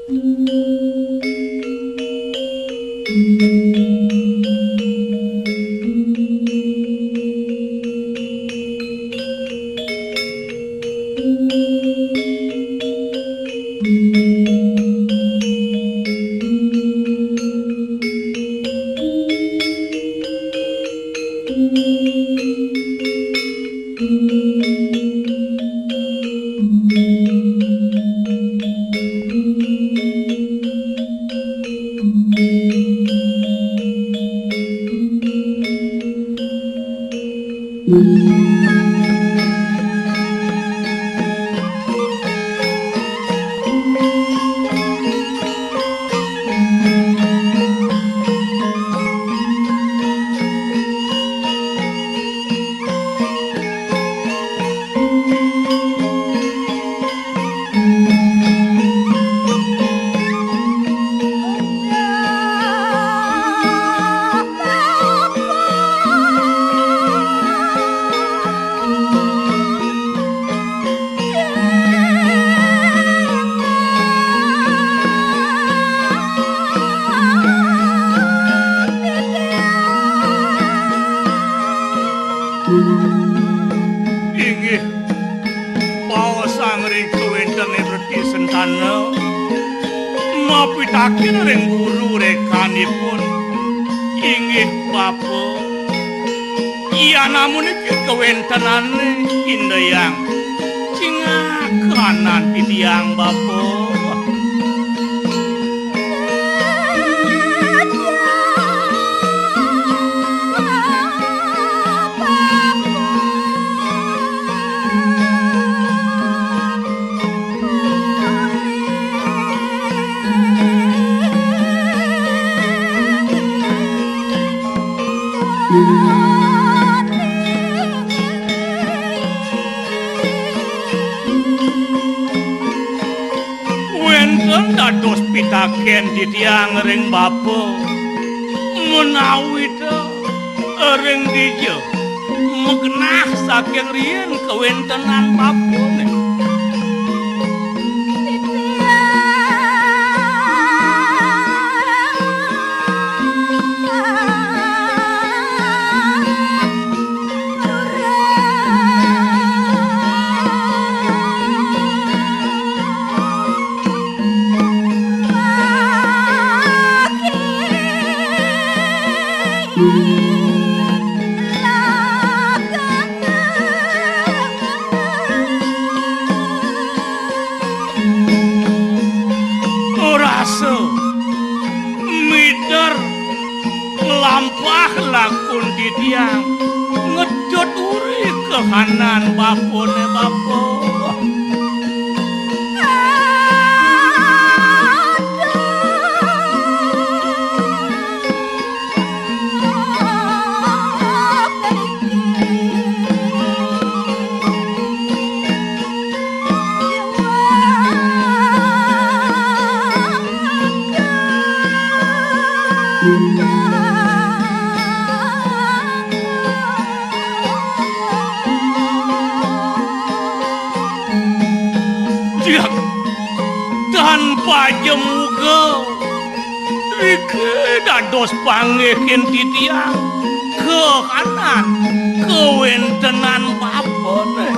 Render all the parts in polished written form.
Inggih paos angring kewenten reti sentana mapitaken ring guru rekanipun inggih Bapa iya namun iki kewentenane Indeyang cingakanan titiang Bapa. Wenten dados pitaken titiang ring Bapa menawi ring dieu megnah saking riyen kewentenan Bapa rasa mider lampah lakun titiang ngedot uri kehanan Bapone Bapa. Tanpa jemuga rike dados panggihin titiang kehanan kewentenan Bapane.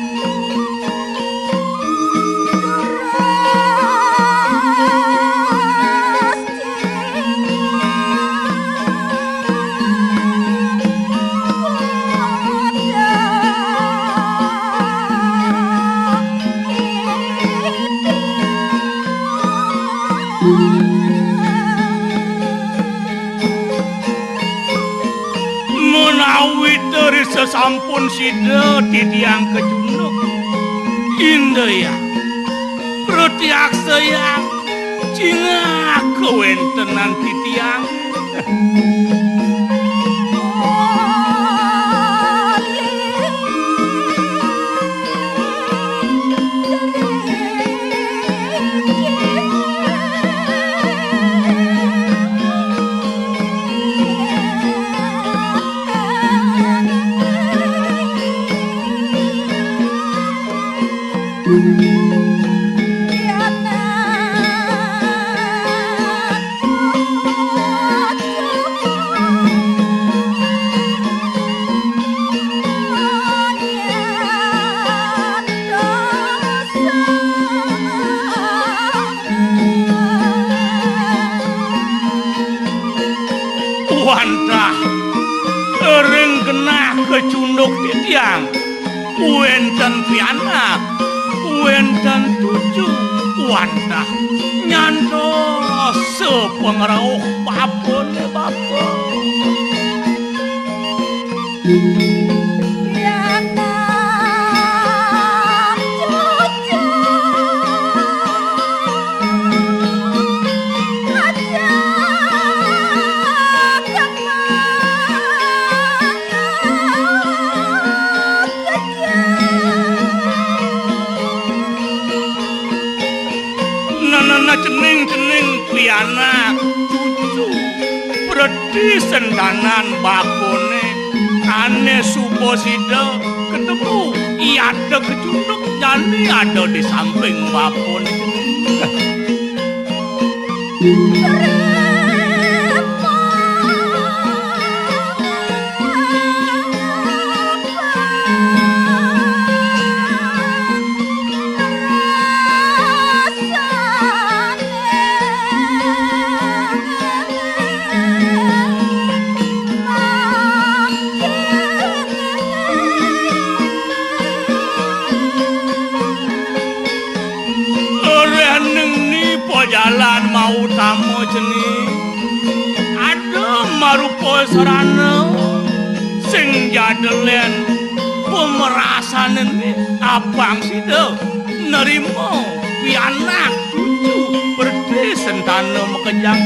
Menawi dari sesampun sida titiang kejunuk Indeyang retiak sayang cingak kewentenan titiang kecunduk titiang wenten pianak wenten tuju wadah nyantos sepengerauh babon bapak cening-cening pianak cucu berdi sendanan bakone ane suposida ketemu iya ada kecunduk jani ada di samping bapon jalan mau tamu jenis ada marupo sarana sing jadelen pemerasan ini abang sida nerimo pianak cucu berde sentana mekejang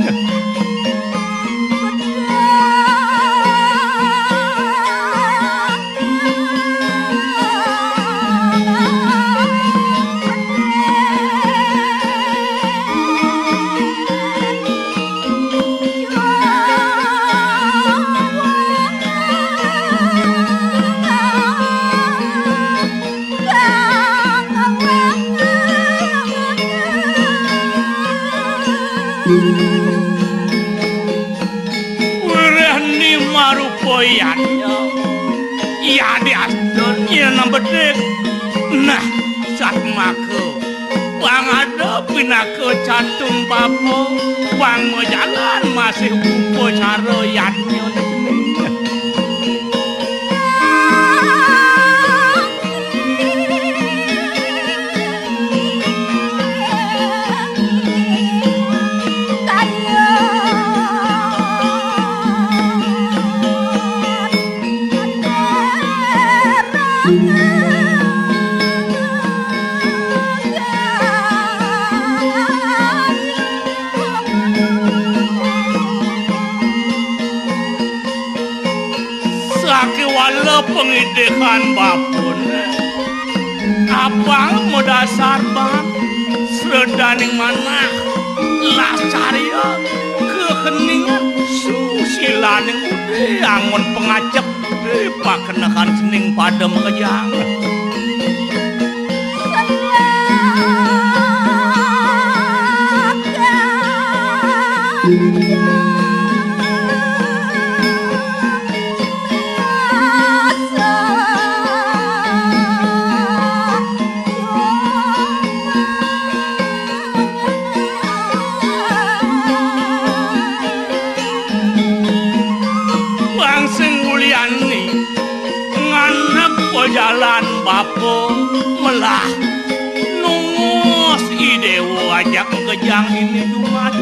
Wirani marupoyannya iya di asdonnya nambedek nah sak maka bang ada pinake cantum papo bang mau jalan masih upo cara yatnya wala pengidekan bapun abang mau dasar bang sedaning mana lasaria keheningan susilaning udah angon pengajak pak kenakan sening pada mengejang jalan bapo melah nungos idewo ajak kejang ini dumat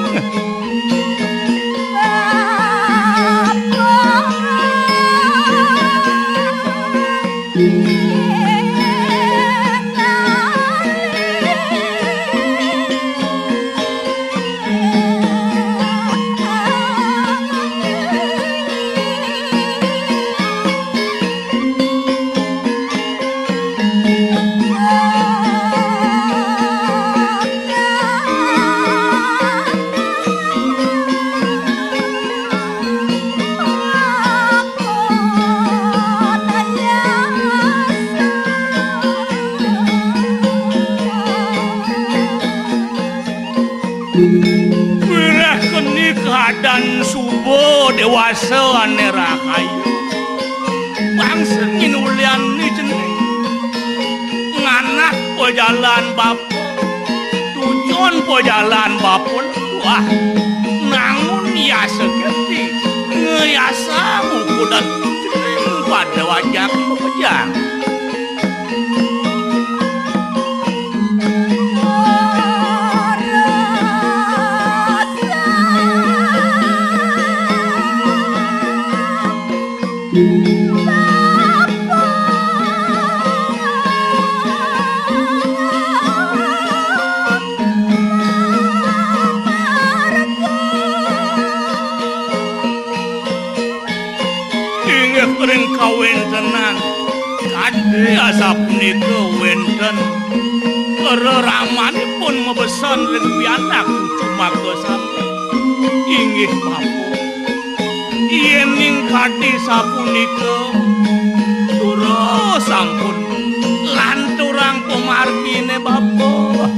Wireh keni keadaan subuh dewasa ane rahayu bangsa nginulian ni jenis nganak po jalan bapo tujuan po jalan bapun wah nangun ya segeti ngeyasa ukudan jenis pada wajah pepejang. Kering kawentenan kade asap nika wenten reramanipun mebesan ring pianak cuma sampe inggih papu yen ning kade sapunika turu sampun lanturang pemargine bapak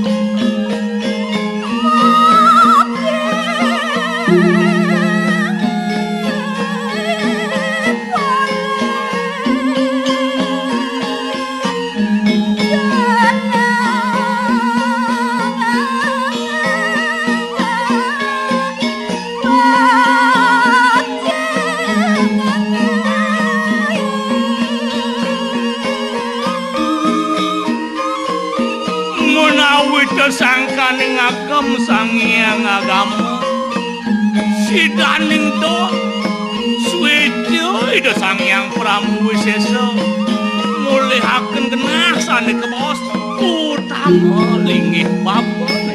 sangkaning agem sangyang agama sidaning to suwedya ida sangyang pramuwisesa mulihaken genasane kebos utama linggih bapak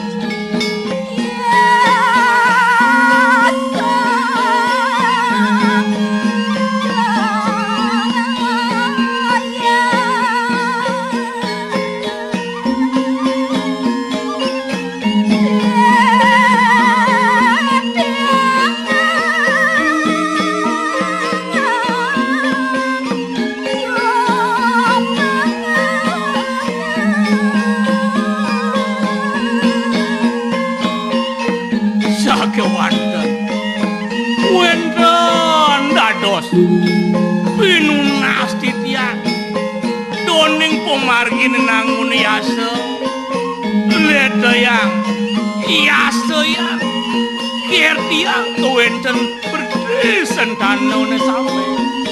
pinunas titian doning pemargin nangun yasa ledayang yasa yang kertiang kewenten berdesan tanone sampai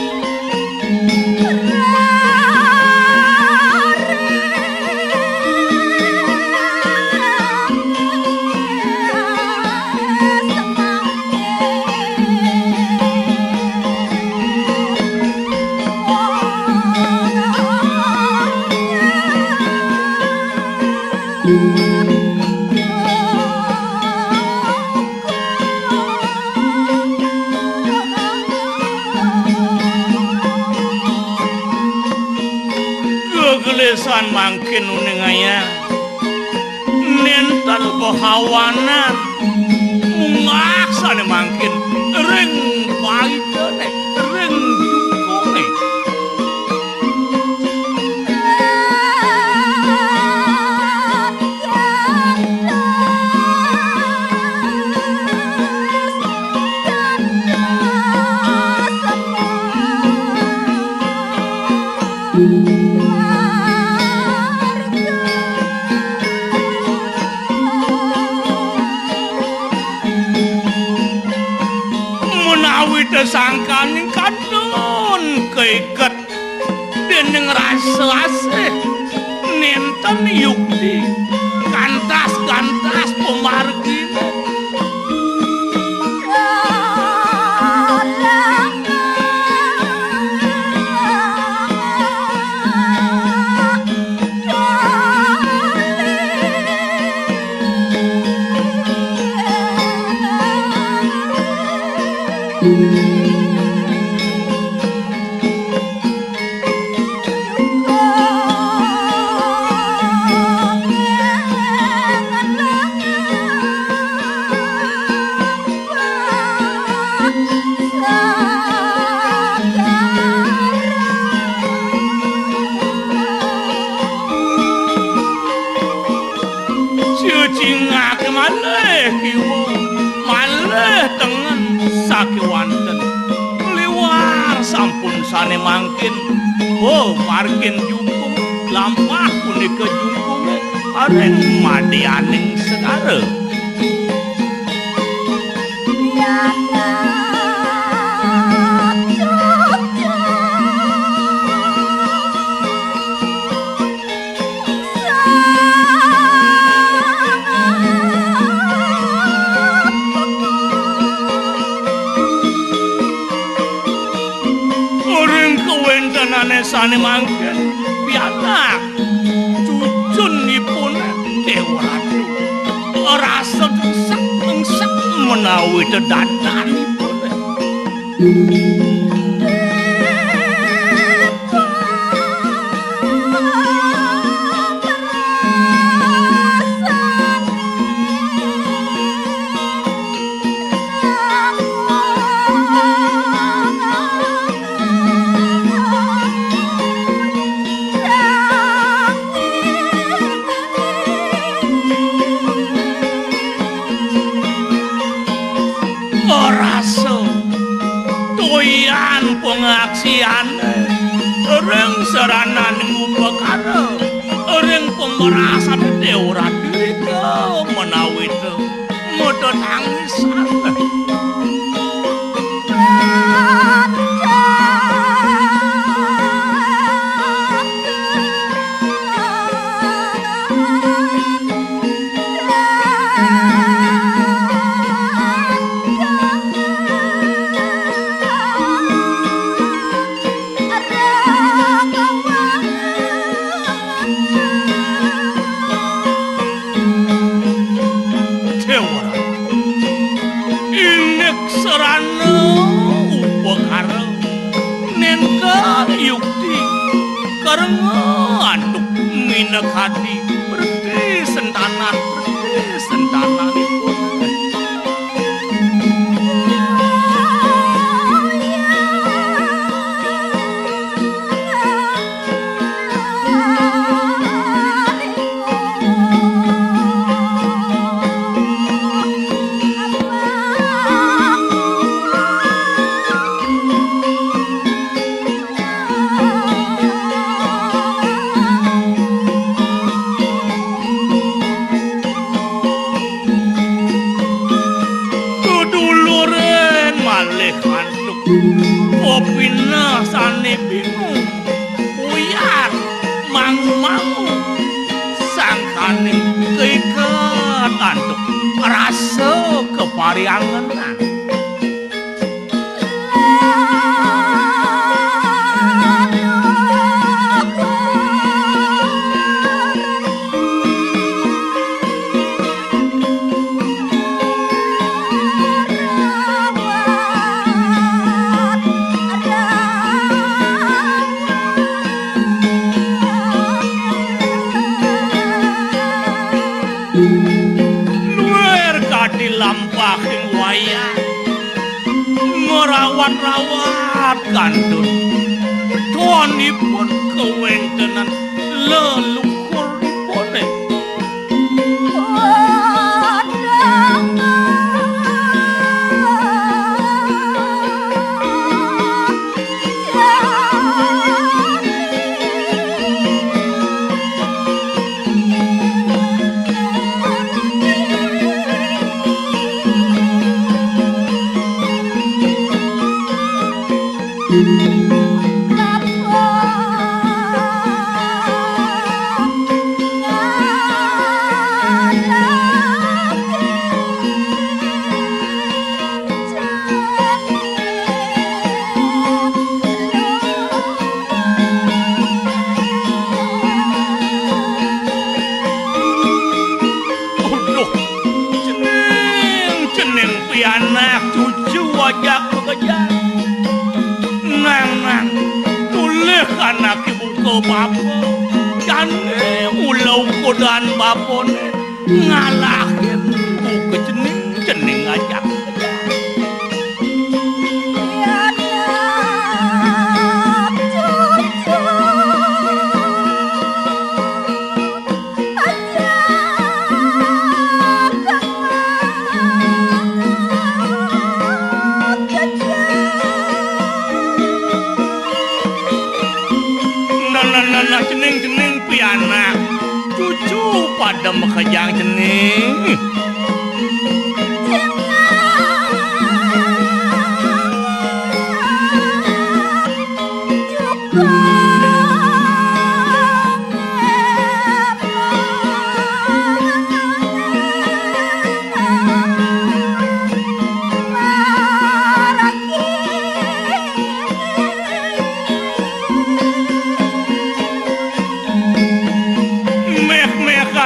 kegelisahan mangkin uningaya nentan kehawanan mengaksane mangkin ring paitane ring jukone sangkaning kadon keiket dening rasa asih nenten yukti kantas-kantas pemargine cingake malih kiwa malih tengen sakewanten liwar sampun sane mangkin margin jukung lampah punika jukunge areng madyaning segara Mane mangken pianak cucunipun Dewa Ratu rasa engsek menawi dedadanipun. Pengaksian orang saranan upakara orang pemerasan Dewa Ratu menawi modo tangisan. Hati berarti sentanan itu. Opina sane bingung uyar mang-mang sangkane keikat antuk rasa kepariangenan. Lampahin wayang merawat-rawat kandun tuanipun kewentenan leluhuripun. Anak cucu wajah pekerjaan nang tulih anak ibu ke bapa jane ulau kodan bapone ngalahin ke cening ajak nana cening pianak cucu pada mekejang cening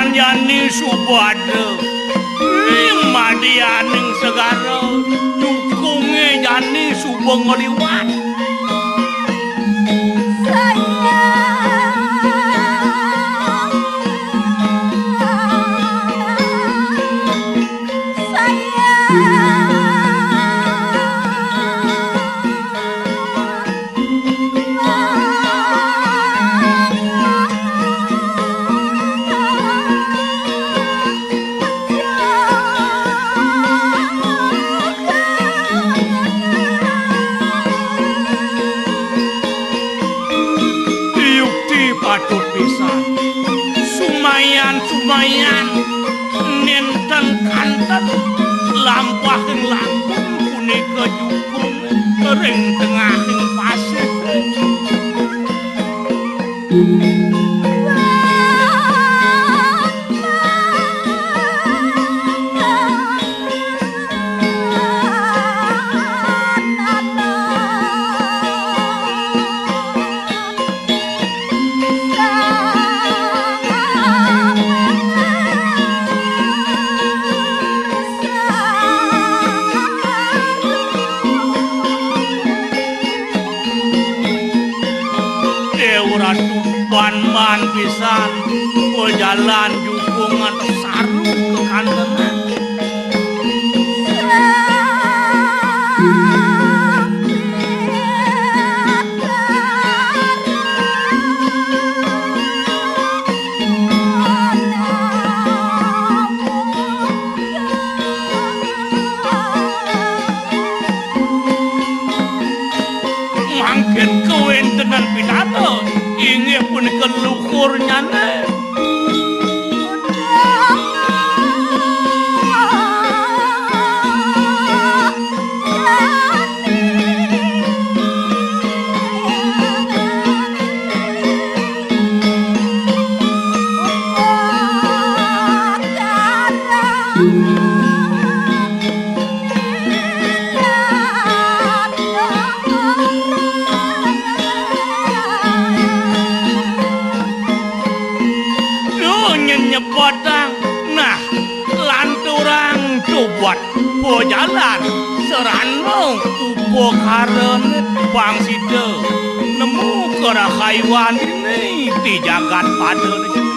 Yani Subada Madianing segara dukunge Yani Subeng liwat patut pisan Sumayan nenten kanten lampahing langkung punika jukung ring tengahing pasir ban pisan ko jalan jukung atau sarung ke kantenan mangkin kewentenan pitato ingin pun keluhurnya nih nyebotang nah lanturang cobat po jalan serano upo karen bangsida nemu kera haiwan ini di jagat pada